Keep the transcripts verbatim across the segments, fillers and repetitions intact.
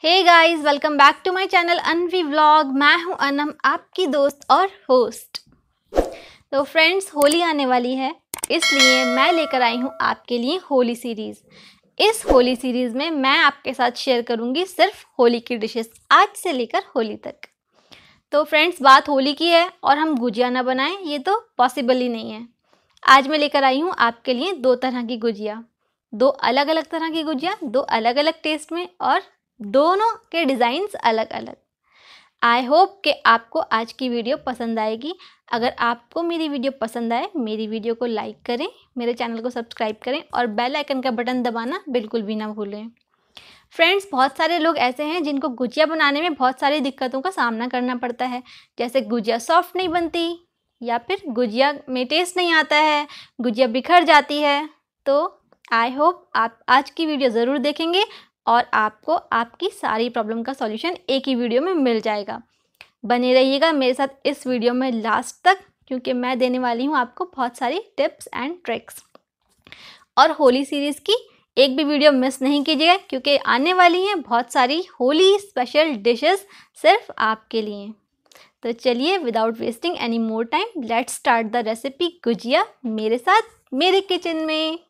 Hey guys, welcome back to my channel Anvi vlog. मैं हूं अनम, आपकी दोस्त और होस्ट। तो फ्रेंड्स, होली आने वाली है, इसलिए मैं लेकर आई हूं आपके लिए होली सीरीज़। इस होली सीरीज़ में मैं आपके साथ शेयर करूंगी सिर्फ होली की डिशेस, आज से लेकर होली तक। तो फ्रेंड्स, बात होली की है और हम गुजिया ना बनाएं, ये तो पॉसिबल ही नहीं है। आज मैं लेकर आई हूँ आपके लिए दो तरह की गुजिया, दो अलग अलग तरह की गुजिया, दो अलग अलग टेस्ट में, और दोनों के डिज़ाइंस अलग अलग। आई होप कि आपको आज की वीडियो पसंद आएगी। अगर आपको मेरी वीडियो पसंद आए, मेरी वीडियो को लाइक करें, मेरे चैनल को सब्सक्राइब करें और बेल आइकन का बटन दबाना बिल्कुल भी ना भूलें। फ्रेंड्स, बहुत सारे लोग ऐसे हैं जिनको गुजिया बनाने में बहुत सारी दिक्कतों का सामना करना पड़ता है, जैसे गुजिया सॉफ्ट नहीं बनती, या फिर गुजिया में टेस्ट नहीं आता है, गुजिया बिखर जाती है। तो आई होप आप आज की वीडियो ज़रूर देखेंगे और आपको आपकी सारी प्रॉब्लम का सॉल्यूशन एक ही वीडियो में मिल जाएगा। बने रहिएगा मेरे साथ इस वीडियो में लास्ट तक, क्योंकि मैं देने वाली हूँ आपको बहुत सारी टिप्स एंड ट्रिक्स। और होली सीरीज़ की एक भी वीडियो मिस नहीं कीजिएगा, क्योंकि आने वाली हैं बहुत सारी होली स्पेशल डिशेस सिर्फ आपके लिए। तो चलिए, without wasting any more time, let's start the recipe gujiya मेरे साथ मेरे किचन में।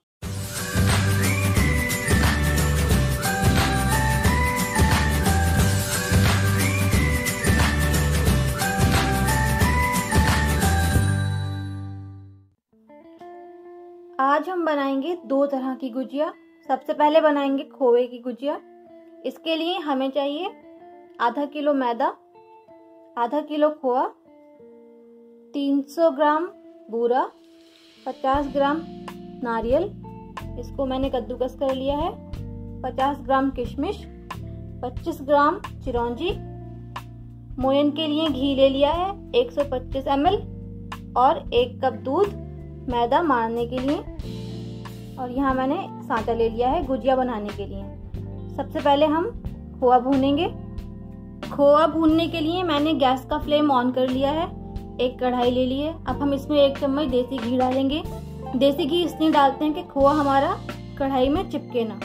आज हम बनाएंगे दो तरह की गुजिया। सबसे पहले बनाएंगे खोए की गुजिया। इसके लिए हमें चाहिए आधा किलो मैदा, आधा किलो खोआ, तीन सौ ग्राम बूरा, पचास ग्राम नारियल, इसको मैंने कद्दूकस कर लिया है, पचास ग्राम किशमिश, पच्चीस ग्राम चिरौंजी। मोयन के लिए घी ले लिया है एक सौ पच्चीस एम एल और एक कप दूध मैदा मारने के लिए। और यहाँ मैंने सांचा ले लिया है गुजिया बनाने के लिए। सबसे पहले हम खोआ भूनेंगे। खोआ भूनने के लिए मैंने गैस का फ्लेम ऑन कर लिया है। एक कढ़ाई ले ली है। अब हम इसमें एक चम्मच देसी घी डालेंगे। देसी घी इसलिए डालते हैं कि खोआ हमारा कढ़ाई में चिपके ना।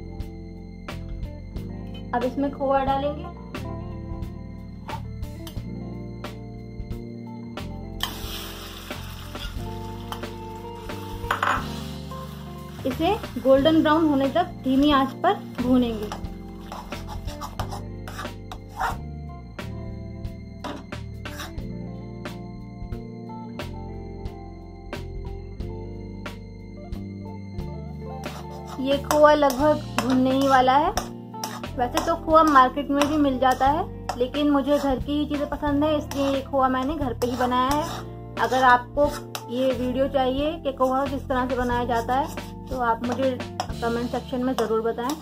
अब इसमें खोआ डालेंगे। इसे गोल्डन ब्राउन होने तक धीमी आंच पर भूनेंगे। ये खोआ लगभग भुनने ही वाला है। वैसे तो खोआ मार्केट में भी मिल जाता है, लेकिन मुझे घर की ही चीजें पसंद है, इसलिए ये खोआ मैंने घर पे ही बनाया है। अगर आपको ये वीडियो चाहिए कि खोआ किस तरह से बनाया जाता है, तो आप मुझे कमेंट सेक्शन में ज़रूर बताएं।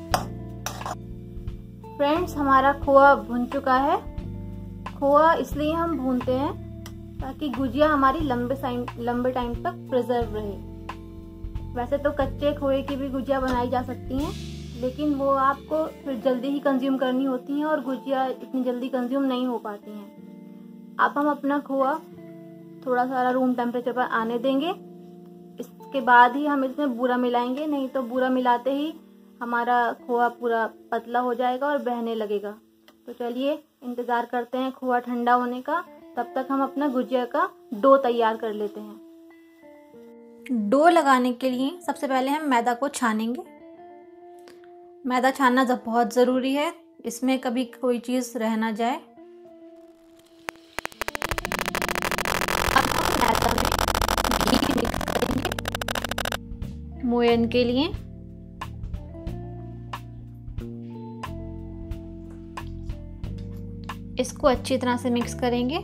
फ्रेंड्स, हमारा खोआ भुन चुका है। खोआ इसलिए हम भूनते हैं ताकि गुजिया हमारी लंबे टाइम लंबे टाइम तक प्रिजर्व रहे। वैसे तो कच्चे खोए की भी गुजिया बनाई जा सकती हैं, लेकिन वो आपको फिर जल्दी ही कंज्यूम करनी होती हैं और गुजिया इतनी जल्दी कंज्यूम नहीं हो पाती हैं। अब हम अपना खोआ थोड़ा सा रूम टेम्परेचर पर आने देंगे। इसके बाद ही हम इसमें बूरा मिलाएंगे, नहीं तो बूरा मिलाते ही हमारा खोआ पूरा पतला हो जाएगा और बहने लगेगा। तो चलिए इंतज़ार करते हैं खोआ ठंडा होने का। तब तक हम अपना गुजिया का डो तैयार कर लेते हैं। डो लगाने के लिए सबसे पहले हम मैदा को छानेंगे। मैदा छानना जब बहुत ज़रूरी है, इसमें कभी कोई चीज़ रह ना जाए। अब हम मैदा में घी मिक्स करेंगे मोयन के लिए। इसको अच्छी तरह से मिक्स करेंगे।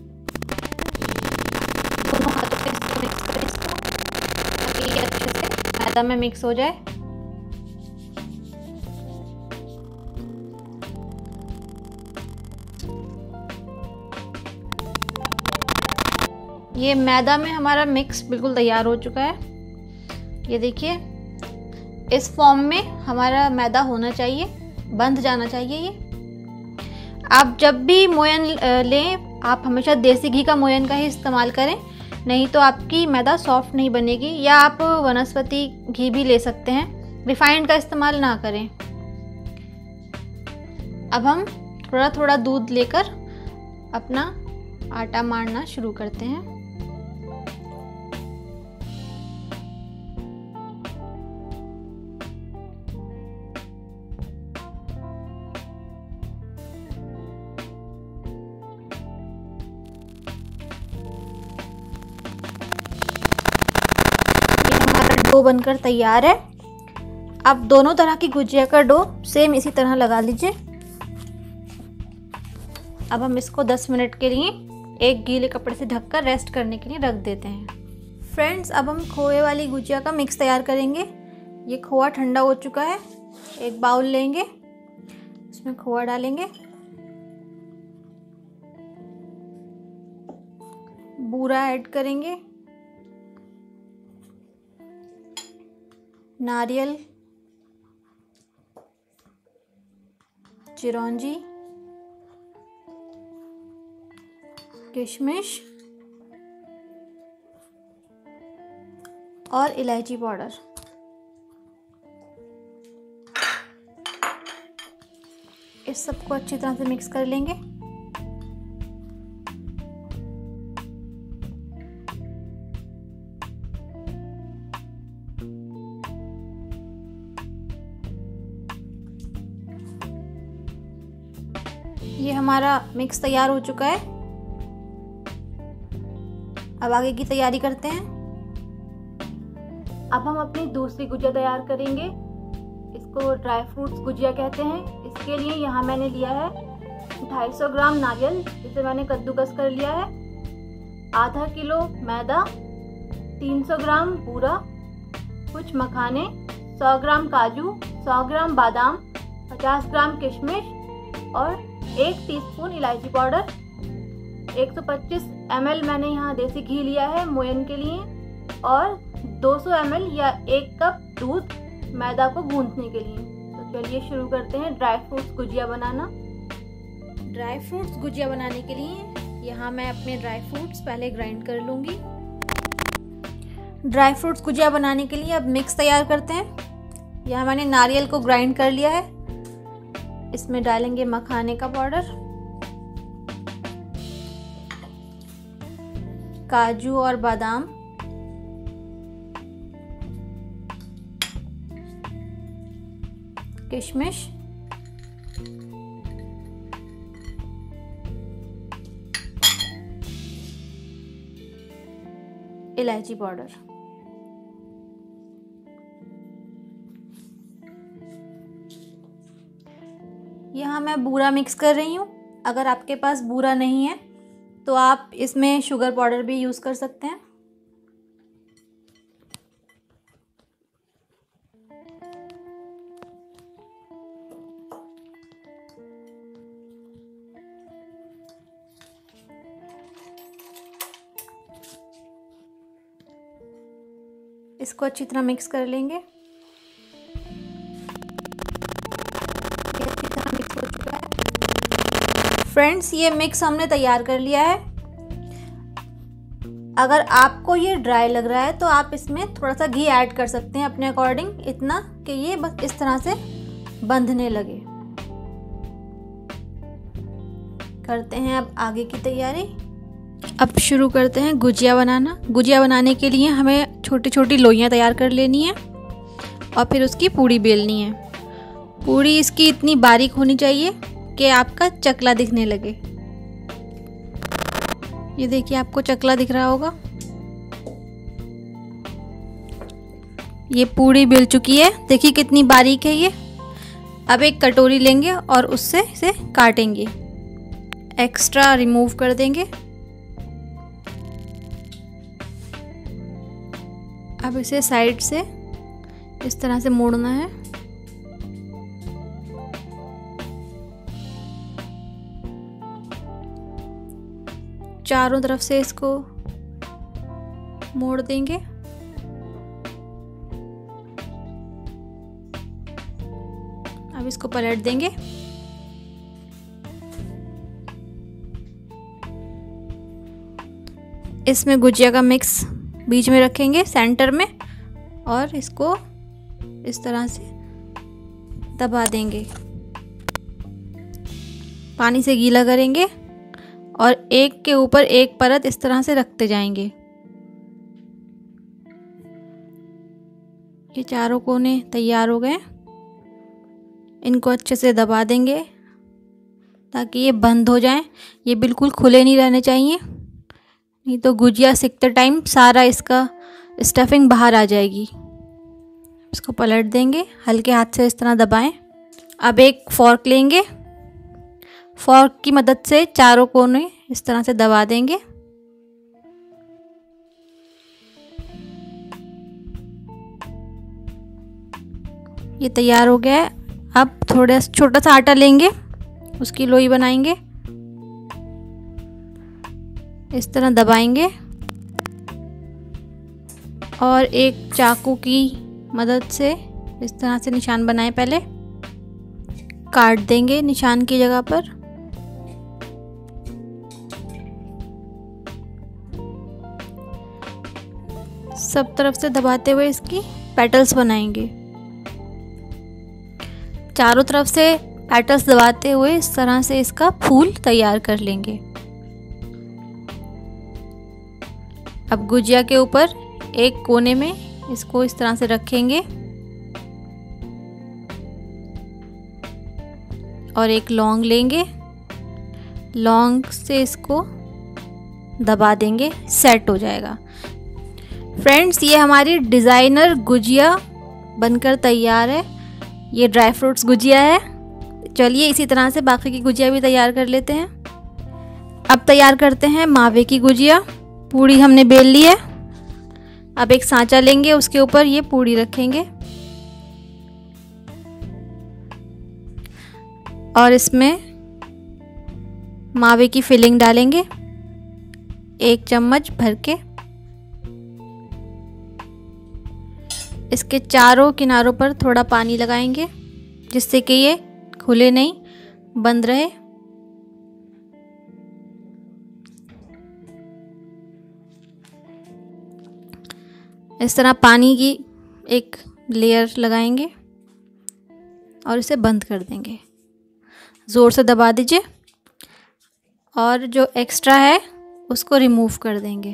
दोनों हाथों से इसको मिक्स करें इसको, ताकि ये अच्छे से मैदा में मिक्स हो जाए। ये मैदा में हमारा मिक्स बिल्कुल तैयार हो चुका है। ये देखिए, इस फॉर्म में हमारा मैदा होना चाहिए, बंध जाना चाहिए ये। आप जब भी मोयन लें, आप हमेशा देसी घी का मोयन का ही इस्तेमाल करें, नहीं तो आपकी मैदा सॉफ्ट नहीं बनेगी। या आप वनस्पति घी भी ले सकते हैं, रिफाइंड का इस्तेमाल ना करें। अब हम थोड़ा थोड़ा दूध लेकर अपना आटा मारना शुरू करते हैं। डो बनकर तैयार है। अब दोनों तरह की गुजिया का डो सेम इसी तरह लगा लीजिए। अब हम इसको दस मिनट के लिए एक गीले कपड़े से ढककर रेस्ट करने के लिए रख देते हैं। फ्रेंड्स, अब हम खोए वाली गुजिया का मिक्स तैयार करेंगे। ये खोआ ठंडा हो चुका है। एक बाउल लेंगे, इसमें खोआ डालेंगे, बूरा ऐड करेंगे, नारियल, चिरौंजी, किशमिश और इलायची पाउडर। इस सबको अच्छी तरह से मिक्स कर लेंगे। ये हमारा मिक्स तैयार हो चुका है। अब आगे की तैयारी करते हैं। अब हम अपनी दूसरी गुजिया तैयार करेंगे। इसको ड्राई फ्रूट्स गुजिया कहते हैं। इसके लिए यहाँ मैंने लिया है ढाई सौ ग्राम नारियल, इसे मैंने कद्दूकस कर लिया है, आधा किलो मैदा, तीन सौ ग्राम बूरा, कुछ मखाने, सौ ग्राम काजू, सौ ग्राम बादाम, पचास ग्राम किशमिश और एक टीस्पून इलायची पाउडर। एक सौ पच्चीस एम एल मैंने यहाँ देसी घी लिया है मोयन के लिए और दो सौ एम एल या एक कप दूध मैदा को गूंथने के लिए। तो चलिए शुरू करते हैं ड्राई फ्रूट्स गुजिया बनाना। ड्राई फ्रूट्स गुजिया बनाने के लिए यहाँ मैं अपने ड्राई फ्रूट्स पहले ग्राइंड कर लूँगी। ड्राई फ्रूट्स गुजिया बनाने के लिए अब मिक्स तैयार करते हैं। यहाँ मैंने नारियल को ग्राइंड कर लिया है। इसमें डालेंगे मखाने का पाउडर, काजू और बादाम, किशमिश, इलायची पाउडर। यहाँ मैं बूरा मिक्स कर रही हूँ। अगर आपके पास बूरा नहीं है तो आप इसमें शुगर पाउडर भी यूज़ कर सकते हैं। इसको अच्छी तरह मिक्स कर लेंगे। ये अच्छी तरह मिक्स हो चुका है। फ्रेंड्स, ये मिक्स हमने तैयार कर लिया है। अगर आपको ये ड्राई लग रहा है तो आप इसमें थोड़ा सा घी ऐड कर सकते हैं अपने अकॉर्डिंग, इतना कि ये बस इस तरह से बंधने लगे। करते हैं अब आगे की तैयारी। अब शुरू करते हैं गुजिया बनाना। गुजिया बनाने के लिए हमें छोटी छोटी लोइयाँ तैयार कर लेनी है और फिर उसकी पूड़ी बेलनी है। पूड़ी इसकी इतनी बारीक होनी चाहिए कि आपका चकला दिखने लगे। ये देखिए, आपको चकला दिख रहा होगा। ये पूड़ी बेल चुकी है, देखिए कितनी बारीक है ये। अब एक कटोरी लेंगे और उससे इसे काटेंगे, एक्स्ट्रा रिमूव कर देंगे। अब इसे साइड से इस तरह से मोड़ना है। चारों तरफ से इसको मोड़ देंगे। अब इसको पलट देंगे। इसमें गुजिया का मिक्स बीच में रखेंगे सेंटर में और इसको इस तरह से दबा देंगे। पानी से गीला करेंगे और एक के ऊपर एक परत इस तरह से रखते जाएंगे। ये चारों कोने तैयार हो गए। इनको अच्छे से दबा देंगे ताकि ये बंद हो जाएं। ये बिल्कुल खुले नहीं रहने चाहिए, नहीं तो गुजिया सेकते टाइम सारा इसका स्टफिंग बाहर आ जाएगी। इसको पलट देंगे, हल्के हाथ से इस तरह दबाएं। अब एक फॉर्क लेंगे, फॉर्क की मदद से चारों कोने इस तरह से दबा देंगे। ये तैयार हो गया है। अब थोड़ा छोटा सा आटा लेंगे, उसकी लोई बनाएंगे, इस तरह दबाएंगे और एक चाकू की मदद से इस तरह से निशान बनाएं। पहले काट देंगे निशान की जगह पर। सब तरफ से दबाते हुए इसकी पेटल्स बनाएंगे। चारों तरफ से पेटल्स दबाते हुए इस तरह से इसका फूल तैयार कर लेंगे। अब गुजिया के ऊपर एक कोने में इसको इस तरह से रखेंगे और एक लौंग लेंगे, लौंग से इसको दबा देंगे, सेट हो जाएगा। फ्रेंड्स, ये हमारी डिज़ाइनर गुजिया बनकर तैयार है। ये ड्राई फ्रूट्स गुजिया है। चलिए इसी तरह से बाकी की गुजिया भी तैयार कर लेते हैं। अब तैयार करते हैं मावे की गुजिया। पूड़ी हमने बेल ली है। अब एक सांचा लेंगे, उसके ऊपर ये पूड़ी रखेंगे और इसमें मावे की फिलिंग डालेंगे एक चम्मच भर के। इसके चारों किनारों पर थोड़ा पानी लगाएंगे जिससे कि ये खुले नहीं, बंद रहे। इस तरह पानी की एक लेयर लगाएंगे और इसे बंद कर देंगे। ज़ोर से दबा दीजिए और जो एक्स्ट्रा है उसको रिमूव कर देंगे।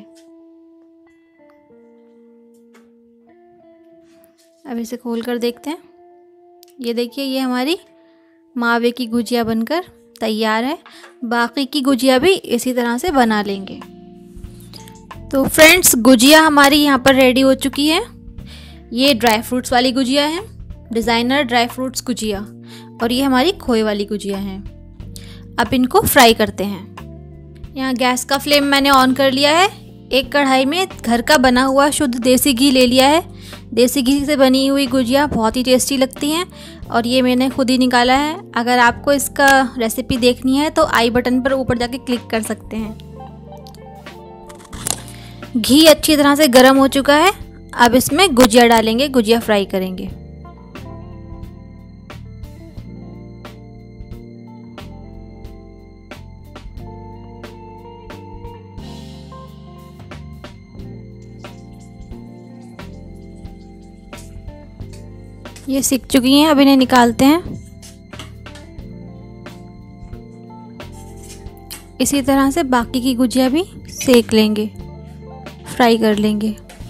अब इसे खोल कर देखते हैं। ये देखिए, ये हमारी मावे की गुजिया बनकर तैयार है। बाकी की गुजिया भी इसी तरह से बना लेंगे। तो फ्रेंड्स, गुजिया हमारी यहाँ पर रेडी हो चुकी है। ये ड्राई फ्रूट्स वाली गुजिया है, डिज़ाइनर ड्राई फ्रूट्स गुजिया, और ये हमारी खोए वाली गुजिया है। अब इनको फ्राई करते हैं। यहाँ गैस का फ्लेम मैंने ऑन कर लिया है। एक कढ़ाई में घर का बना हुआ शुद्ध देसी घी ले लिया है। देसी घी से बनी हुई गुजिया बहुत ही टेस्टी लगती हैं और ये मैंने खुद ही निकाला है। अगर आपको इसका रेसिपी देखनी है तो आई बटन पर ऊपर जाके क्लिक कर सकते हैं। घी अच्छी तरह से गर्म हो चुका है। अब इसमें गुजिया डालेंगे, गुजिया फ्राई करेंगे। ये सिक चुकी हैं, अब इन्हें निकालते हैं। इसी तरह से बाकी की गुजिया भी सेक लेंगे, फ्राई कर लेंगे।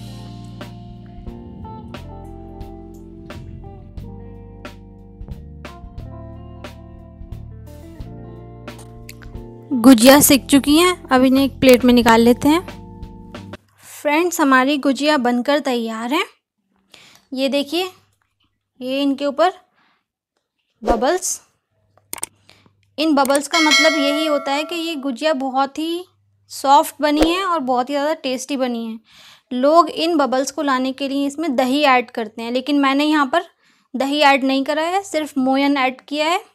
गुजिया सिक चुकी हैं, अब इन्हें एक प्लेट में निकाल लेते हैं। फ्रेंड्स, हमारी गुजिया बनकर तैयार है। ये देखिए, ये इनके ऊपर बबल्स। इन बबल्स का मतलब यही होता है कि ये गुजिया बहुत ही सॉफ्ट बनी है और बहुत ही ज़्यादा टेस्टी बनी है। लोग इन बबल्स को लाने के लिए इसमें दही ऐड करते हैं, लेकिन मैंने यहाँ पर दही ऐड नहीं करा है, सिर्फ मोयन ऐड किया है।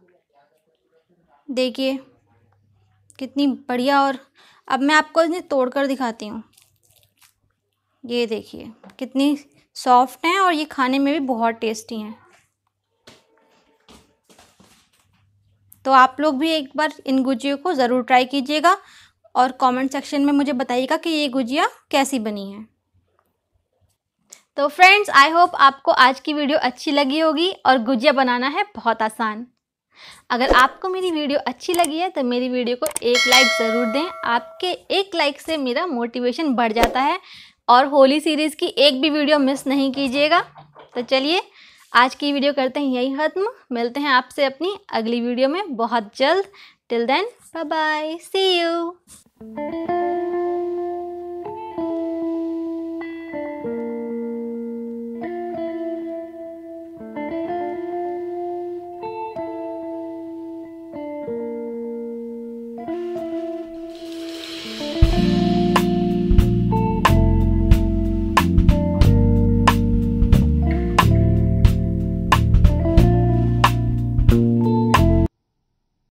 देखिए कितनी बढ़िया। और अब मैं आपको इन्हें तोड़ कर दिखाती हूँ। ये देखिए कितनी सॉफ्ट हैं और ये खाने में भी बहुत टेस्टी हैं। तो आप लोग भी एक बार इन गुजियों को ज़रूर ट्राई कीजिएगा और कमेंट सेक्शन में मुझे बताइएगा कि ये गुजिया कैसी बनी है। तो फ्रेंड्स, आई होप आपको आज की वीडियो अच्छी लगी होगी और गुजिया बनाना है बहुत आसान। अगर आपको मेरी वीडियो अच्छी लगी है तो मेरी वीडियो को एक लाइक ज़रूर दें। आपके एक लाइक से मेरा मोटिवेशन बढ़ जाता है और होली सीरीज़ की एक भी वीडियो मिस नहीं कीजिएगा। तो चलिए आज की वीडियो करते हैं यही ख़त्म। मिलते हैं आपसे अपनी अगली वीडियो में बहुत जल्द। Till then bye bye, see you.